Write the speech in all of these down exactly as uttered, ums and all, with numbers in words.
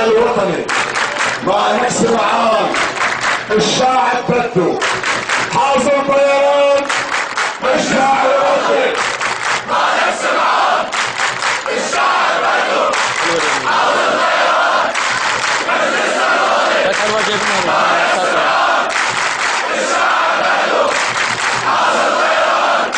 الوطني ما سمعان، الشاعر بده حاصل طيران. الشاعر الوطني ما سمعان، الشاعر بده حاصل طيران. مجلس الوطني ما سمعان، الشاعر بده حاصل طيران.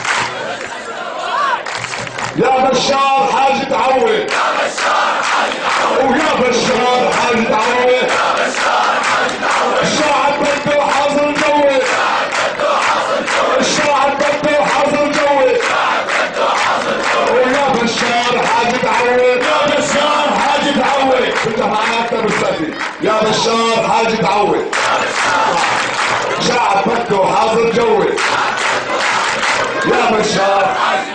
يا بشار حاج تعود، يا بشار حاج تعود، ويا بشار حاج تعود، يا بشار حاج تعود. الشاعر بده حاصل جوي، الشاعر بده حاصل جوي، الشاعر بده حاصل جوي، الشاعر بده حاصل جوي. ويا بشار حاج تعود، يا بشار حاج تعود. انت معنا اكثر بالساتي. يا بشار حاج تعود، يا بشار الشاعر بده حاصل جوي، يا بشار حاج